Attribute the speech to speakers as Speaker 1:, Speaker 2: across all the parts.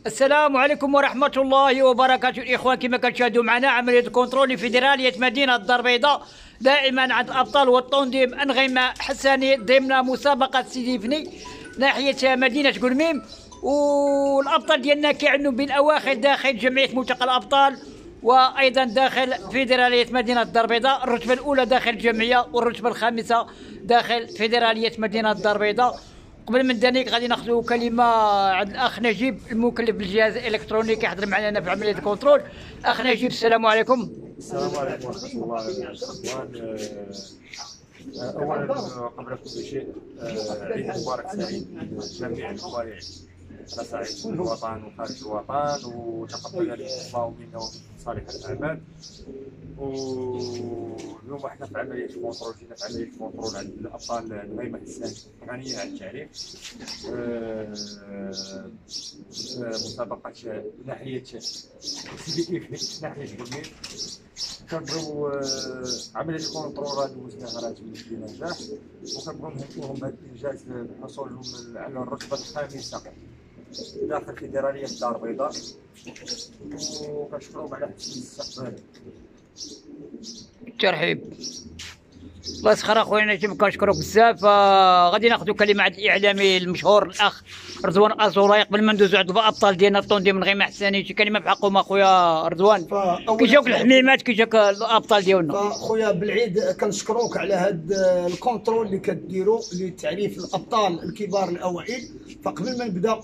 Speaker 1: السلام عليكم ورحمة الله وبركاته. الإخوان كما كتشاهدوا معنا عملية كنترول فيدرالية مدينة الدار البيضاء دائما عند أبطال والتنظيم أنغيمة حساني ضمن مسابقة سيدي فني ناحية مدينة قلميم، والأبطال ديالنا كيعنوا بالأواخر داخل جمعية ملتقى الأبطال وأيضا داخل فيدرالية مدينة الدار البيضاء. الرتبة الأولى داخل الجمعية والرتبة الخامسة داخل فيدرالية مدينة الدار البيضاء. قبل من ذلك غادي ناخذ كلمه عند الاخ نجيب المكلف بالجهاز الالكتروني كيحضر معنا في عمليه الكنترول. اخ نجيب السلام عليكم.
Speaker 2: السلام عليكم ورحمه الله وبركاته. اولا قبل كل شيء عيد مبارك سعيد لجميع القوارع على صعيد الوطن وخارج الوطن، وتقبل الله منا ومنكم صالح الاعمال. واليوم احنا في عمليه كنترول، جينا في عمليه كنترول عند الابطال نغيمة حساني غنيه عن التعريف. مسابقه ناحيه سيدي كيف ناحيه قلميم كنبغيو عمليه كنترول دوزناها راه تولي بنجاح، وكنبغيو نهنئوهم بهذا الانجاز بحصولهم على الرتبه الخامسه داخل فيدرالية الدار البيضاء، وكنشكرهم على حسن الاستقبال.
Speaker 1: الترحيب الله يسخر اخويا نجيب، كنشكرك بزاف. غادي ناخذ كلمه عند الاعلامي المشهور الاخ رضوان ازوراي قبل ما ندوزو عند الابطال ديالنا التنظيم من غير حساني. شي كلمه بحقهم اخويا رضوان، كي جاوك الحميمات كي جاك الابطال ديالنا.
Speaker 3: خويا بالعيد كنشكروك على هذا الكونترول اللي كديروا لتعريف الابطال الكبار الاوائل. فقبل ما نبدا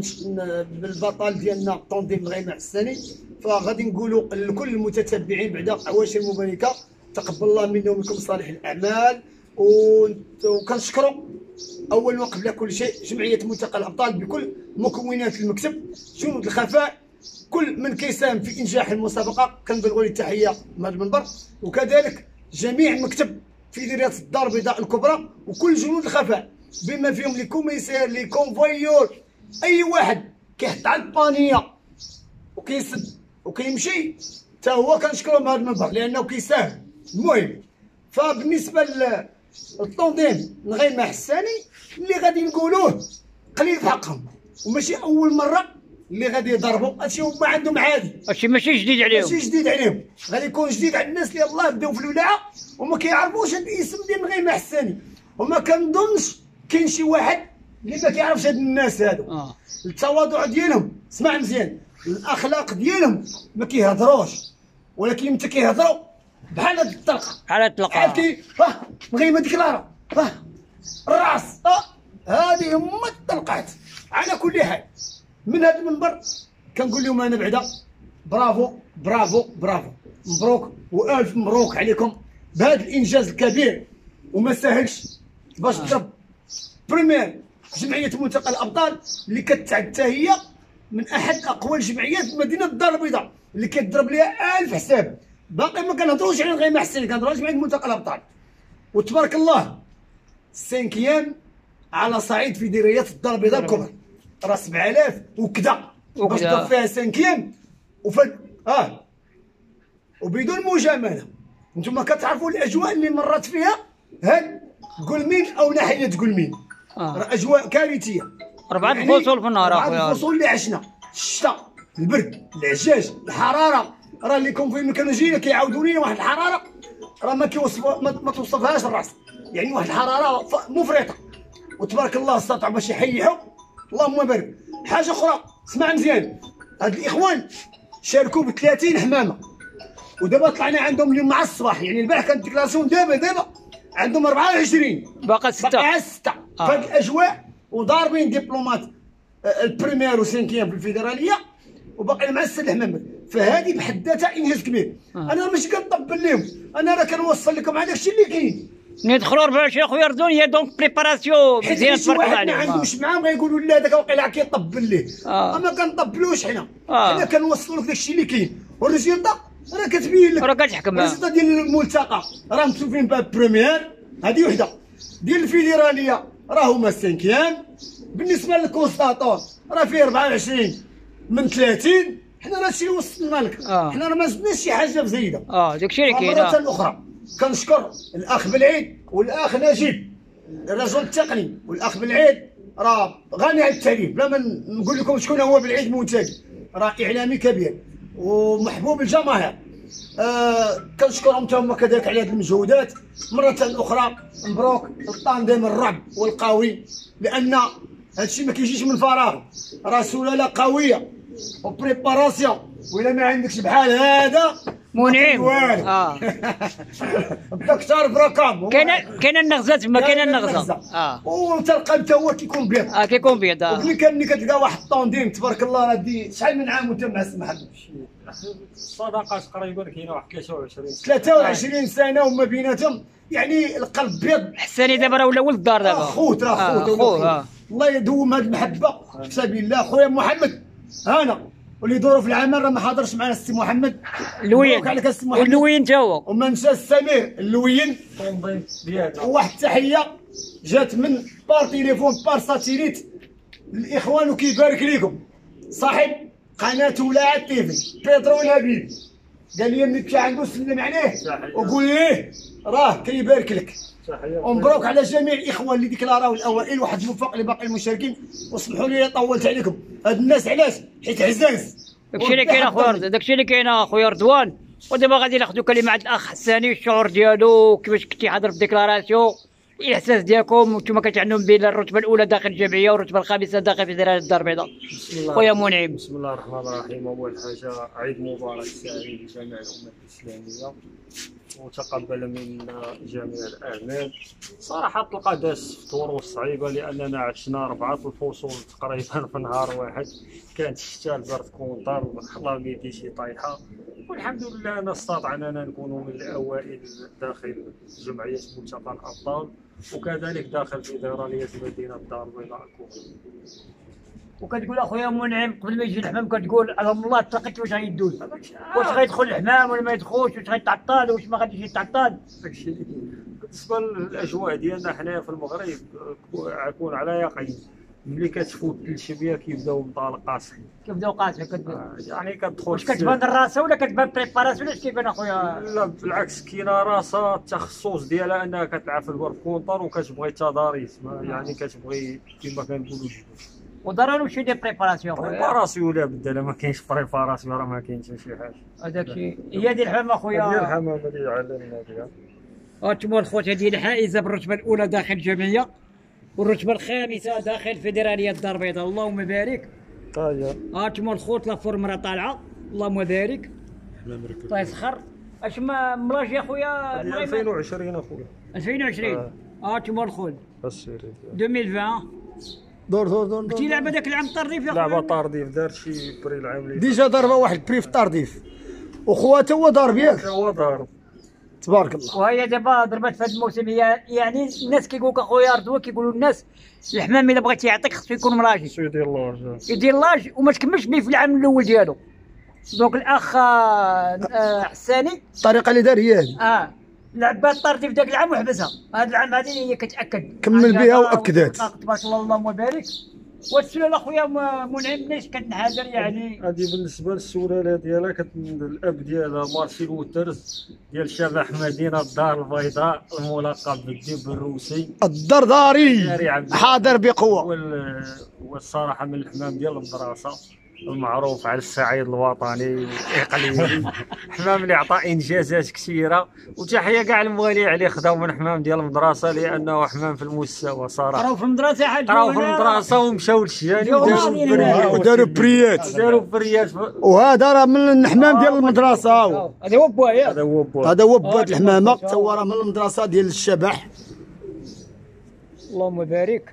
Speaker 3: بالبطل ديالنا التنظيم من غير حساني، فغادي نقولوا لكل المتتبعين بعد عواشر مباركه تقبل الله منا ومنكم صالح الاعمال. وكنشكروا اولا وقبل كل شيء جمعيه ملتقى الابطال بكل مكونات المكتب، جنود الخفاء، كل من كيساهم في انجاح المسابقه كنبلغوا له التحيه من هذا المنبر، وكذلك جميع مكتب فيدرالية الدار البيضاء الكبرى وكل جنود الخفاء بما فيهم لي كوميسير لي كونفويور، اي واحد كيحط على البانيه وكيسد وكيمشي حتى هو كنشكرو من هذا المنبر لانه كيساهم. المهم فبالنسبه للتنظيم نغيمة حساني اللي غادي نقولوه قليل في حقهم، وماشي اول مره اللي غادي يضربوا، هادشي هما عندهم عادي،
Speaker 1: هادشي ماشي جديد عليهم،
Speaker 3: ماشي جديد عليهم، غادي يكون جديد على الناس اللي يلاه بداو في الولاعه وما كيعرفوش هذا الاسم ديال نغيمة حساني. وما كنظنش كاين شي واحد اللي ما كيعرفش هاد الناس هادو. التواضع ديالهم اسمع مزيان، الاخلاق ديالهم ما كيهضروش، ولكن متى كيهضروا بحال هاد الطلقه،
Speaker 1: بحال هاد الطلقه،
Speaker 3: عرفتي نغيمة ديكلارا الراس، هذه هما الطلقات. على كل حال من هذا المنبر كنقول لهم انا بعدا برافو برافو برافو، مبروك والف مبروك عليكم بهذا الانجاز الكبير. وما ساهلش باش تضرب بريمير جمعيه ملتقى الابطال اللي كتعد هي من احد اقوى الجمعيات في مدينه الدار البيضاء اللي كتضرب ليها 1000 حساب. باقي ما كنهضروش على نغيمة حساني، كنهضروا على جمعيه ملتقى الابطال. وتبارك الله السانكيام على صعيد فيدرالية الدار البيضاء الكبرى راه 7000 وكذا باش تضرب فيها سانكيام وبدون مجامله. انتم كتعرفوا الاجواء اللي مرت فيها هاد قلميم او ناحيه قلميم، راه اجواء كارثيه.
Speaker 1: 4 فصول في النهار اخويا،
Speaker 3: 4 فصول اللي عشنا، الشتاء، البرد، العجاج، الحراره، راه اللي كون كانوا جايين كيعاودوا لينا واحد الحراره راه ما توصفهاش الراس، يعني واحد الحراره مفرطه. وتبارك الله استطاعوا باش يحيحوا، اللهم بارك. حاجه اخرى اسمع مزيان، هاد الاخوان شاركوا ب 30 حمامه، ودابا طلعنا عندهم اليوم مع الصباح، يعني البارح كانت ديكلاراسيون، دابا عندهم 24
Speaker 1: باقي 6
Speaker 3: فهاد الاجواء، وضاربين دبلومات البريمير وسانكيام في الفيدراليه، وباقي مع 6 حمامات. فهذه بحد ذاتها انجاز كبير. انا ماشي كنطبل لهم، انا راه كنوصل لكم على داكشي اللي كاين.
Speaker 1: ندخلوا 24 خويا رضوان، هي دونك بريباراسيون مزيان تبارك الله عليهم.
Speaker 3: ما عندوش معاهم غيقولوا لا داك واقيلا كيطبل ليه، ما كنطبلوش حنا، حنا كنوصلوا لك داكشي اللي كاين، والريزلتا راه كتبين لك،
Speaker 1: راه كتحكم.
Speaker 3: الريزلتا ديال الملتقى راه مكتوبين بها بريمير، هذه وحده ديال الفيدراليه راه هما السانكيام. بالنسبه للكونستاتور راه فيه 24 من 30، حنا راه شي وصلنا لك، حنا راه ما زدناش شي حاجه بزايده.
Speaker 1: داكشي اللي كاين.
Speaker 3: مرة اخرى كنشكر الاخ بالعيد والاخ نجيب الرجل التقني، والاخ بالعيد راه غني عن التعريف، بلا ما نقول لكم شكون هو بالعيد منتج، راه اعلامي كبير ومحبوب الجماهير. كنشكرهم هما كذلك على هذه المجهودات. مرة أخرى مبروك الطانديم الرعب والقوي، لأن هادشي ما كيجيش من فراغ، راه سلالة قوية وبريباراسيون، وإلا ما عندكش بحال هذا
Speaker 1: منعم.
Speaker 3: الدكتور بركام
Speaker 1: كاين النغزه تما، كاين النغزه
Speaker 3: وتلقى انت هو كيكون بيض
Speaker 1: كيكون بيض.
Speaker 3: ملي كتلقى واحد الطونديم تبارك الله، راه دي شحال من عام وانت مع السي محمد؟
Speaker 2: الصداقه تقريبا كاينه واحد
Speaker 3: 23 سنه وما بيناتهم، يعني القلب بيض.
Speaker 1: حساني دابا راه ولا ولد الدار دابا،
Speaker 3: خوت راه خوت. الله يدوم هذه المحبه في سبيل الله. خويا محمد هانا واللي دوروا في العمل راه ما حاضرش معنا السي محمد
Speaker 1: اللوين، اللوين تا هو، وما
Speaker 3: نساش سمير اللوين. وواحد التحيه جات من بار تليفون بار ساتيليت الاخوان وكيبارك لكم صاحب قناه ولاعه تيفي بيترو نبيل، قال لي ملي مشى عنده سلم عليه وقول ليه راه كيبارك لك. ومبروك على جميع الاخوان اللي ديكلاراو الاوائل، واحد الموفق لباقي المشاركين. واسمحوا لي طولت عليكم. هاد الناس علاش؟ حيت عزاز.
Speaker 1: داكشي اللي كاين اخويا، داكشي اللي كاين اخويا رضوان. ودابا غادي ناخذوا كلمه عند الاخ حساني، الشعور ديالو كيفاش كنتي حاضر في الديكلاراسيون، الاحساس ديالكم وانتم كتعنوا بين الرتبه الاولى داخل الجمعيه والرتبه الخامسه داخل فدراليه الدار البيضاء. خويا منعم.
Speaker 2: بسم الله الرحمن الرحيم. اول حاجه عيد مبارك سعيد لجميع الامه الاسلاميه، وتقبل منا جميع الاعمال. صراحه تلقى داز فطور صعيبه، لاننا عشنا 4 الفصول تقريبا في نهار واحد. كانت الشتاء، البرد كونطر، الحلاميدي شي طايحه، والحمد لله انا استطعنا نكونوا من الاوائل داخل جمعيه ملتقى الابطال، وكذلك داخل فيدراليه مدينه الدار البيضاء.
Speaker 1: وكتقول اخويا منعم قبل ما يجي الحمام كتقول اللهم الله اتقيت واش غيدوز، واش غيدخل الحمام ولا ما يدخلش، واش غيتعطل واش ما غاديش يتعطل.
Speaker 2: داكشي بالنسبه للاجواء ديالنا حنايا في المغرب كون على يقين ملي كتفوت الشبيه كيبداو مطالقات،
Speaker 1: كيبداو قاصحين
Speaker 2: يعني كتدخل.
Speaker 1: واش كتبان الراسه ولا كتبان بريباراسيون؟ اش كيبان اخويا؟
Speaker 2: لا بالعكس، كاينه راسه التخصص ديالها انها كتلعب في البرف كونطر وكتبغي التضاريس، يعني كتبغي كما كنقولوا
Speaker 1: وضروري شي دير
Speaker 2: بريباراسيون. لا بد، لا ما كاينش بريباراسيون راه ما كاينش شي حاجه.
Speaker 1: هذاك الشيء هي ديال الحمام اخويا،
Speaker 2: ديال الحمام اللي علمنا بها.
Speaker 1: انتم الخوت هذه الحائزه بالرتبه الاولى داخل الجمعيه والرتبه الخامسه داخل فيدراليه الدار البيضاء. اللهم بارك. انتم الخوت لا فورم راه طالعه، اللهم بارك. الله يسخر. اش ما ملاش يا خويا؟
Speaker 2: 2020 اخويا،
Speaker 1: 2020. انتم الخوت 2020
Speaker 3: دور
Speaker 1: كنتي لعبه ذاك العام طرديف يا خويا؟
Speaker 2: لعبه طرديف، دار شي بري العام اللي
Speaker 3: ديجا ضربه واحد بري في طرديف، وخواته هو ضارب ياك؟
Speaker 2: هو ضارب
Speaker 3: تبارك الله.
Speaker 1: وهي دابا ضربات في هذا الموسم. يعني الناس كيقول لك اخويا رضوى، كيقولوا الناس الحمام الا بغيتي يعطيك خصو يكون مراجي، يدير لاج وما تكملش به في العام الاول ديالو. دونك الاخ حساني
Speaker 3: الطريقه اللي دار هي هذه،
Speaker 1: لعب بها الطردي في ذاك العام وحبسها. هذا العام هذه هي كتاكد،
Speaker 3: كمل بها واكدات.
Speaker 1: تبارك الله اللهم بارك. والسلاله اخويا منعم ليش كتنحدر؟ يعني
Speaker 2: هذه بالنسبه للسلاله ديالها الاب ديالها مارسيل ووترز ديال شبح مدينه الدار البيضاء، الملقب بالدب الروسي
Speaker 3: الدرداري، حاضر بقوه.
Speaker 2: والصراحه من الحمام ديال المدرسه المعروف على الصعيد الوطني والاقليمي، حمام اللي عطى انجازات كثيره. وتحيه كاع الموالي عليه خداو من حمام ديال المدرسه، لانه حمام في المستوى صراحه.
Speaker 1: قراو في المدرسه حاج،
Speaker 2: قراو في المدرسه ومشاو للشياني
Speaker 3: وداروا بريات، وهذا راه من الحمام ديال المدرسه.
Speaker 1: هذا هو بويا،
Speaker 3: هذا هو بواد الحمامه، تا هو راه من المدرسه ديال الشبح.
Speaker 1: اللهم بارك.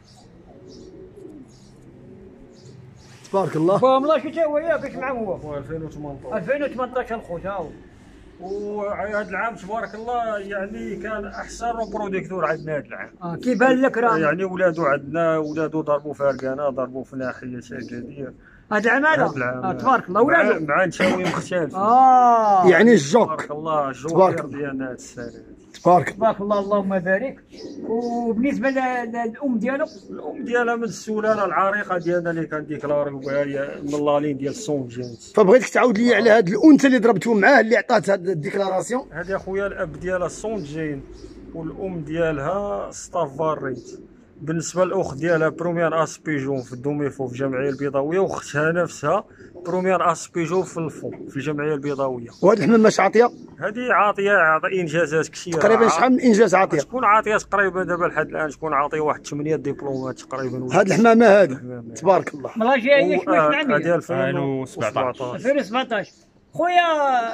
Speaker 3: تبارك الله.
Speaker 1: والله شو تا هو ياك اش معاه هو؟
Speaker 2: 2018
Speaker 1: الخوت. ها هو.
Speaker 2: وهذا العام تبارك الله يعني كان احسن بروديكتور عندنا هذا العام.
Speaker 1: كيبان لك راه
Speaker 2: يعني ولادو عندنا ولادو ضربوا فرقانه، ضربوا في ناحيه اكادير
Speaker 1: هذا العام هذا. تبارك الله. ولادو
Speaker 2: مع نشاوي مختلف.
Speaker 3: يعني الجوك
Speaker 2: تبارك الله، الجوك ديالنا هذا السنه.
Speaker 3: تبارك
Speaker 1: الله اللهم بارك. وبالنسبه للام ديالو،
Speaker 2: الام ديالها من السلاله العريقه ديالنا اللي كنديكلاريو بها، هي من لالين ديال سونجينز.
Speaker 3: فبغيتك تعاود لي على هذا الانثى اللي ضربتو معاه اللي عطات هذه الديكلاراسيون.
Speaker 2: هذه اخويا الاب ديالها سونجين والام ديالها ستافاريت. بالنسبه للاخت ديالها بروميير اسبيجون في الدوميفو في الجمعيه البيضاويه، واختها نفسها بروميير اسبيجون في الفو في الجمعيه البيضاويه.
Speaker 3: وهاد الحمام ماش عاطيه؟
Speaker 2: هذه عاطيه انجازات كثيره.
Speaker 3: تقريبا شحال من انجاز عاطيه؟
Speaker 2: شكون عاطيه تقريبا دابا لحد الان شكون عاطيه واحد 8 دبلومات تقريبا.
Speaker 3: هاد الحمامه هادي تبارك الله.
Speaker 1: والله جايه شويه عاميه
Speaker 2: هذه 2017
Speaker 1: 2017. خويا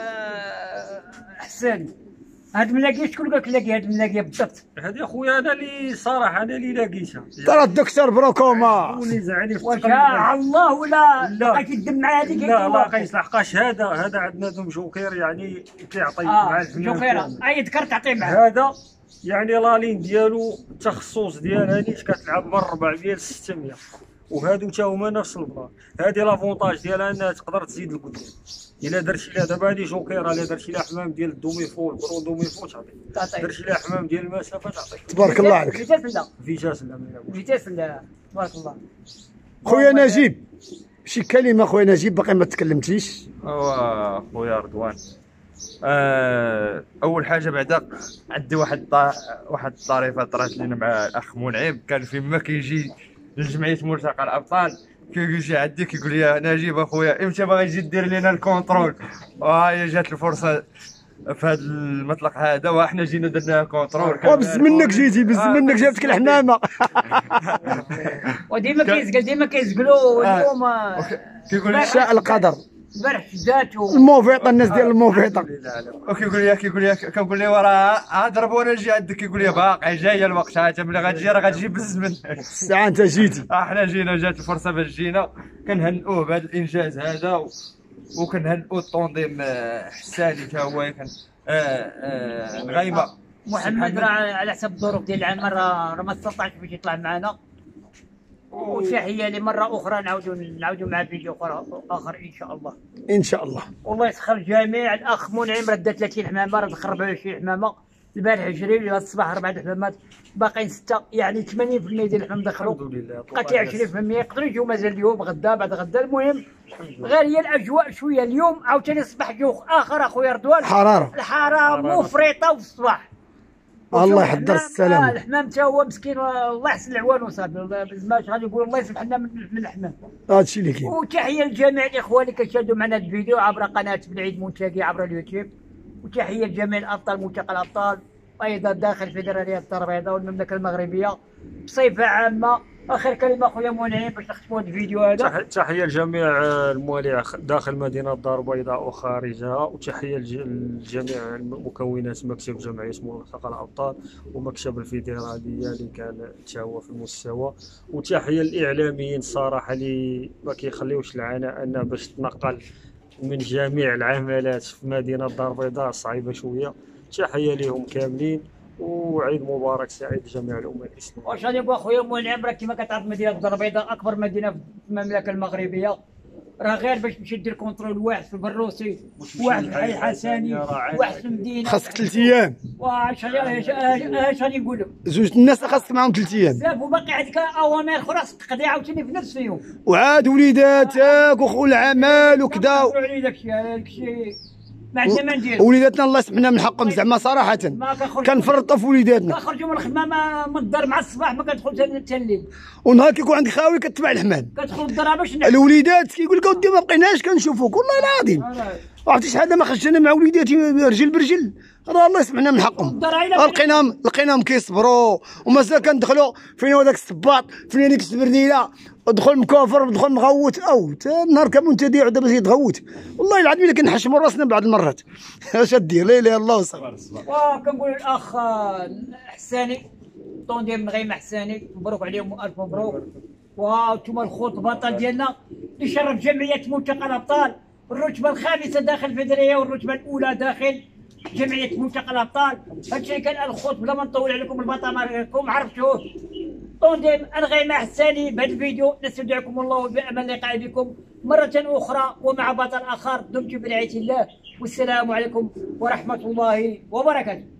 Speaker 1: حسان، هاد الملاقيه شكون قالك لاقي هاد الملاقيه بالضبط؟
Speaker 2: هذه اخويا انا اللي صراحه انا اللي لاقيتها.
Speaker 3: ترى الدكتور بروكوما
Speaker 2: ولي زعلني في
Speaker 1: واش الله ولا لقيت الدم مع هذيك؟
Speaker 2: لا لقيت لحقاش هذا عندنا ذم جوكير يعني كيعطي مع الحمام.
Speaker 1: جوكيره اي ذكر تعطي معاه.
Speaker 2: هذا يعني لالين ديالو التخصص ديالها نيت كتلعب من 400 ل 600، وهادو تا هما نفس البلان. هادي لافونتاج ديالها انها تقدر تزيد لقدام. الا درتي لها دابا هادي جوكيره، الا درتي لها حمام ديال الدوميفو البرو دوميفو تعطيك، درتي لها حمام ديال المسافه تعطيك.
Speaker 3: تبارك الله عليك.
Speaker 1: فيتاس لا
Speaker 2: فيتاس لا ما
Speaker 1: فيتاس لا تبارك الله.
Speaker 3: خويا نجيب شي كلمه خويا نجيب باقي ما تكلمتيش.
Speaker 4: خويا رضوان، اول حاجه بعدا عندي واحد الطريفه طرات لنا مع الاخ منعم. كان فيما كيجي لجمعيه ملتقى الابطال كيجي عندي كيقول لي نجيب اخويا امتى باغي تجي دير لنا الكونترول؟ وهاهي جات الفرصه في هذا المطلق هذا وحنا جينا درنا كونترول.
Speaker 3: وبز منك جيتي، بز منك جابتك الحمامه.
Speaker 1: وديما كيزقلوا اليوم
Speaker 4: كيقول لي
Speaker 3: شاء القدر.
Speaker 1: البارح شداتو
Speaker 3: الموفيطه الناس ديال الموفيطه.
Speaker 4: كيقول لي كنقول ليه وراه ضربونا نجي عندك. كيقول لي باقي جايه الوقت، انت ملي غتجي راه غتجي بالزمن.
Speaker 3: الساعه انت جيتي.
Speaker 4: حنا جينا، جات الفرصه باش جينا. كنهنئوه بهذا الانجاز هذا، وكنهنئوا التنظيم حساني تا هو كان غايمه.
Speaker 1: محمد راه على حسب الظروف ديال العام راه ما استطاعش باش يطلع معنا. وتحيه لمره اخرى نعاودوا مع فيديو اخر ان شاء الله.
Speaker 3: ان شاء الله.
Speaker 1: والله يسخر الجميع. الاخ منعم رد 30 حمامه، رد 24 حمامه البارح 20 هذا الصباح 4 حمامات باقيين 6، يعني 80% ديال الحمام دخلوا.
Speaker 2: الحمد لله.
Speaker 1: بقات 20% يقدروا يجيو مازال اليوم غدا بعد غدا. المهم غير هي الاجواء شويه اليوم عاوتاني صباح جو اخر اخويا رضوان. الحراره مفرطه في الصباح.
Speaker 3: الله يحضر السلامه.
Speaker 1: الحمام تا هو مسكين الله يحسن العوان وصافي. ما غادي يقول الله يسمح لنا من الحمام.
Speaker 3: هادشي اللي كاين.
Speaker 1: وتحيه لجميع الاخوان اللي كيشاهدوا معنا الفيديو عبر قناه بالعيد منتقي عبر اليوتيوب. وتحيه لجميع الابطال ملتقى الابطال، وايضا داخل فيدراليه الدار البيضاء والمملكه المغربيه بصفه عامه. اخر كلمه خويا منعم باش نختموا هذا الفيديو هذا.
Speaker 2: تحيه لجميع المواليع داخل مدينه الدار البيضاء وخارجها، وتحيه لجميع مكونات مكتب جمعيه ملتقى الابطال ومكتب الفيدراليه اللي كان تا هو في المستوى. وتحيه للاعلاميين الصراحه اللي ما كيخليوش العناء ان باش تنقل من جميع العملات في مدينه الدار البيضاء صعيبه شويه. تحيه لهم كاملين وعيد مبارك سعيد لجميع الامه الاسلاميه.
Speaker 1: واش غادي نقول خويا منعم، راه كما كتعرف مدينه الدار البيضاء اكبر مدينه في المملكه المغربيه. راه غير باش تمشي دير كونترول واحد في البروسي، واحد في الحي الحسني، واحد في المدينه،
Speaker 3: خاصك 3 ايام.
Speaker 1: واش غادي نقول لك؟
Speaker 3: زوج الناس خاصك معاهم 3 ايام.
Speaker 1: بزاف. وباقي عندك اوامر اخرى تقضي عاوتاني في نفس اليوم.
Speaker 3: وعاد وليداتك وخو العمل وكذا.
Speaker 1: داكشي ما عندنا ما ندير.
Speaker 3: وليداتنا الله يسمحنا من حقهم زعما صراحه كنفرطوا في وليداتنا.
Speaker 1: كنخرجوا من الخدمه من الدار مع الصباح ما كندخل حتى الليل.
Speaker 3: ونهار كيكون عندك خاوي كتبع الحمام
Speaker 1: كتدخل للدار باش
Speaker 3: الوليدات كيقول لك اودي ما بقيناش كنشوفوك. والله العظيم عرفتي شحال ما خرجت انا مع وليداتي رجل برجل. راه الله يسمحنا من حقهم. لقيناهم كيصبروا ومازال كندخلوا فين هو داك الصباط فين هذيك السبرديله ودخل مكافر ودخل مغوت او النهار كامل تديع ودابا تيتغوت. والله العظيم الا كنحشموا راسنا بعض المرات. اش دير؟ لا اله الا الله وصافي.
Speaker 1: وكنقول الاخ حساني طونديم غيمه حساني مبروك عليهم والف مبروك. وانتم الخوت البطل ديالنا اللي شرف جمعيه ملتقى الابطال الرتبه الخامسه داخل الفيدراليه والرتبه الاولى داخل جمعيه ملتقى الابطال. هادشي كان الخوت بلا ما نطول عليكم البطل راكم عرفتوه. طونديم الغيمه حساني بهذا الفيديو. نستودعكم الله وبأمل اللقاء بكم مره اخرى ومع بطل اخر. دمتم برعايه الله والسلام عليكم ورحمه الله وبركاته.